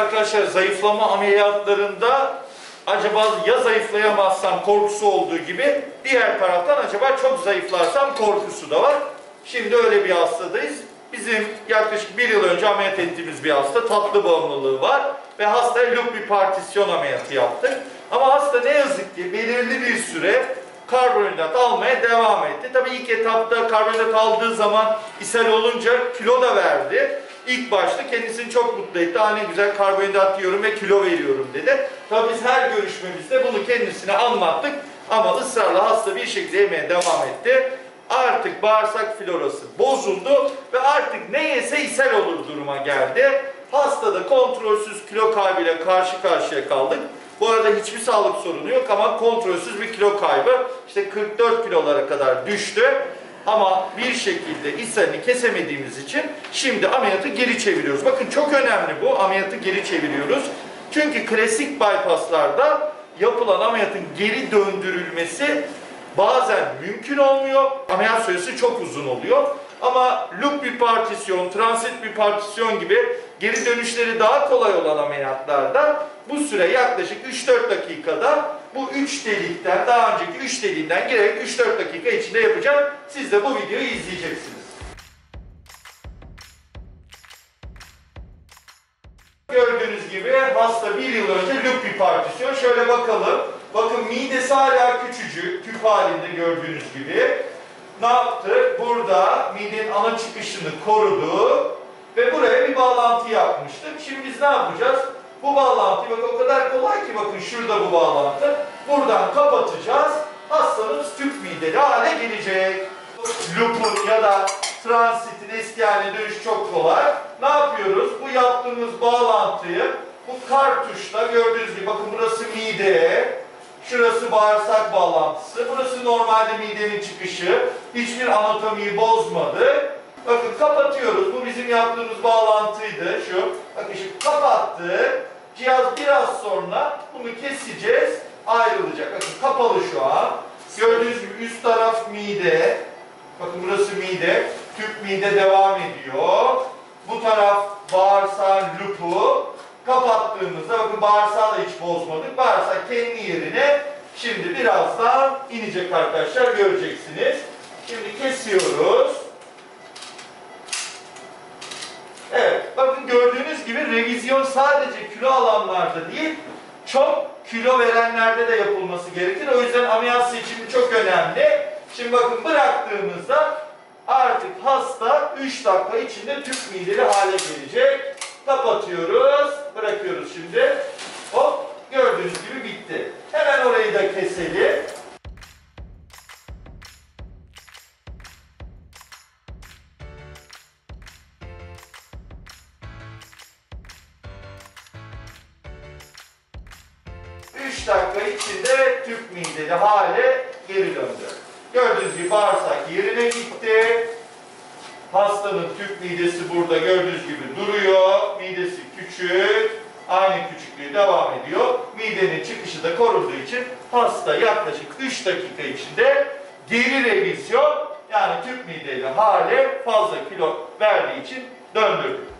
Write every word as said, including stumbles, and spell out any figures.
arkadaşlar zayıflama ameliyatlarında acaba ya zayıflayamazsam korkusu olduğu gibi diğer taraftan acaba çok zayıflarsam korkusu da var. Şimdi öyle bir hastadayız. Bizim yaklaşık bir yıl önce ameliyat ettiğimiz bir hasta, tatlı bağımlılığı var ve hastaya lupi partisyon ameliyatı yaptık. Ama hasta ne yazık ki belirli bir süre karbonhidrat almaya devam etti. Tabii ilk etapta karbonhidrat aldığı zaman ishal olunca kilo da verdi. İlk başta kendisini çok mutlu etti. Ha ne güzel karbonhidrat yiyorum ve kilo veriyorum dedi. Tabii biz her görüşmemizde bunu kendisine anlattık. Ama ısrarla hasta bir şekilde yemeye devam etti. Artık bağırsak florası bozuldu ve artık ne yese ishal olur duruma geldi. Hastada kontrolsüz kilo kaybıyla karşı karşıya kaldık. Bu arada hiçbir sağlık sorunu yok ama kontrolsüz bir kilo kaybı. İşte kırk dört kilolara kadar düştü. Ama bir şekilde ishalini kesemediğimiz için şimdi ameliyatı geri çeviriyoruz. Bakın çok önemli bu, ameliyatı geri çeviriyoruz. Çünkü klasik bypasslarda yapılan ameliyatın geri döndürülmesi bazen mümkün olmuyor. Ameliyat süresi çok uzun oluyor. Ama loop bir partisyon, transit bir partisyon gibi geri dönüşleri daha kolay olan ameliyatlarda bu süre yaklaşık üç dört dakikada bu üç delikten, daha önceki üç deliğinden girerek üç dört dakika içinde yapacak. Siz de bu videoyu izleyeceksiniz. Gördüğünüz gibi hasta bir yıl önce loop bir partisyon. Şöyle bakalım. Bakın midesi hala küçücük, küp halinde gördüğünüz gibi. Ne yaptı? Burada midenin ana çıkışını korudu ve buraya bir bağlantı yapmıştık. Şimdi biz ne yapacağız? Bu bağlantıyı, bakın o kadar kolay ki, bakın şurada bu bağlantı. Buradan kapatacağız. Hastamız tüp mideli hale gelecek. Loop'un ya da transitin eski haline dönüş çok kolay. Ne yapıyoruz? Bu yaptığımız bağlantıyı bu kartuşla gördüğünüz gibi, bakın burası mide, şurası bağırsak bağlantısı, burası normalde midenin çıkışı. Hiçbir anatomiyi bozmadı. Bakın kapatıyoruz. Bu bizim yaptığımız bağlantıydı. Şu. Bakın şimdi kapattık. Cihaz biraz sonra bunu keseceğiz. Ayrılacak. Bakın kapalı şu an. Gördüğünüz gibi üst taraf mide. Bakın burası mide. Tüp mide devam ediyor. Bu taraf bağırsağın lupu. Kapattığımızda bakın bağırsağı da hiç bozmadık. Bağırsak kendi yerine şimdi birazdan inecek arkadaşlar. Göreceksiniz. Şimdi kesiyoruz. Evet, bakın gördüğünüz gibi revizyon sadece kilo alanlarda değil, çok kilo verenlerde de yapılması gerekir. O yüzden ameliyat seçimi çok önemli. Şimdi bakın bıraktığımızda artık hasta üç dakika içinde tüp mideli hale gelecek. Kapatıyoruz, bırakıyoruz şimdi. Hop, gördüğünüz gibi bitti. Hemen orayı da keselim. üç dakika içinde tüp mideli hale geri döndü. Gördüğünüz gibi bağırsak yerine gitti. Hastanın tüp midesi burada gördüğünüz gibi duruyor. Midesi küçük. Aynı küçüklüğü devam ediyor. Midenin çıkışı da korunduğu için hasta yaklaşık üç dakika içinde geri revizyon, yani tüp mideli hale fazla kilo verdiği için döndürdük.